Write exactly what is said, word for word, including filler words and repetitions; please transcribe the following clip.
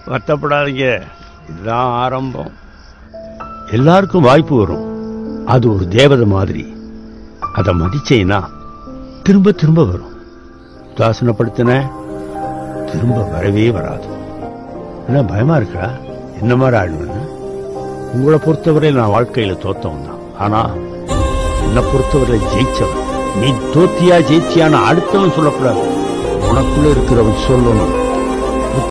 வருத்தப்படாதீங்க, இதுதான் ஆரம்பம். எல்லாருக்கும் வாய்ப்பு வரும். அது ஒரு தேவதை மாதிரி. அதை மதிச்சேன்னா திரும்ப திரும்ப வரும். உதாசனப்படுத்தின திரும்ப வரவே வராது. என்ன பயமா இருக்கா? என்ன மாதிரி ஆடுவேன்னு? உங்களை பொறுத்தவரை நான் வாழ்க்கையில தோத்தவன் தான். ஆனா என்னை பொறுத்தவரை ஜெயிச்சவன். நீ தோத்தியா ஜெயிச்சியான அடுத்தவன் சொல்லக்கூடாது. உனக்குள்ள இருக்கிறவன் சொல்லணும்.